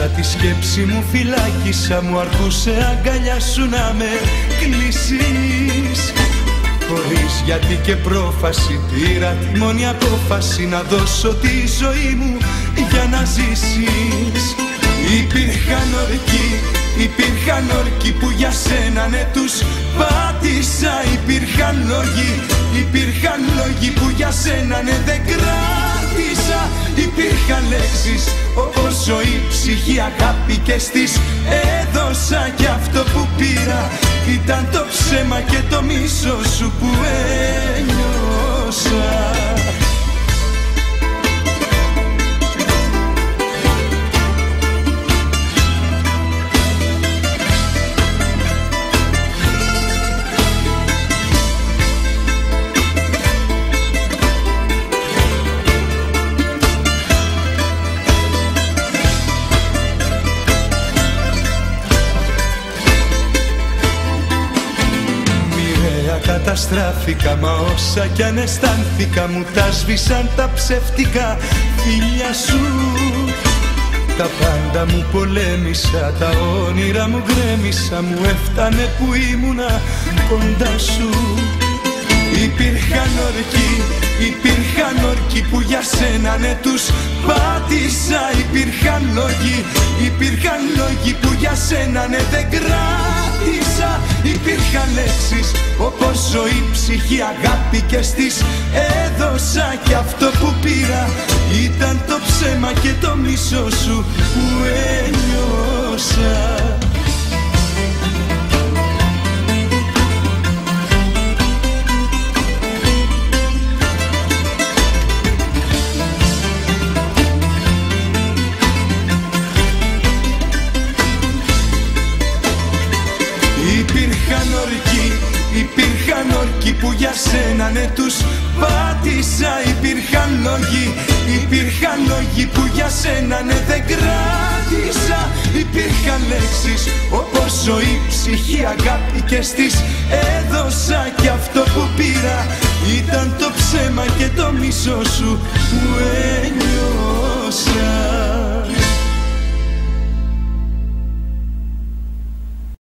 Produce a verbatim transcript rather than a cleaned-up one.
Έκλεισα τη σκέψη μου, φυλάκισα, μου αρκούσε αγκαλιά σου να με κλείσεις. Χωρίς γιατί και πρόφαση πήρα τη μόνη απόφαση να δώσω τη ζωή μου για να ζήσεις. Υπήρχαν ορκοί, υπήρχαν όρκοι που για σένα ναι τους πάτησα. Υπήρχαν λόγοι, υπήρχαν λόγοι που για σένα ναι δεν κράτησα. Υπήρχαν λέξεις όπως ζωή, ψυχή, αγάπη και στις έδωσα. Κι αυτό που πήρα ήταν το ψέμα και το μίσο σου που ένιωσα. Καταστράφηκα, μα όσα κι αν αισθάνθηκα μου τα σβήσαν τα ψεύτικα φίλια σου. Τα πάντα μου πολέμησα, τα όνειρα μου γκρέμισα, μου έφτανε που ήμουνα κοντά σου. Υπήρχαν ορκοί, υπήρχαν όρκοι που για σένα ναι τους πάτησα. Υπήρχαν λόγοι, υπήρχαν λόγοι που για σένα ναι δεν κράτησα. Υπήρχαν λέξεις όπως ζωή, ψυχή, αγάπη και στις έδωσα. Κι αυτό που πήρα ήταν το ψέμα και το μίσο σου που ένιωσα. Υπήρχαν ορκοί, υπήρχαν όρκοι που για σένα ναι τους πάτησα. Υπήρχαν λόγοι, υπήρχαν λόγοι που για σένα ναι δεν κράτησα. Υπήρχαν λέξεις όπως ζωή, ψυχή, αγάπη και στις έδωσα. Κι αυτό που πήρα ήταν το ψέμα και το μίσο σου που ένιωσα.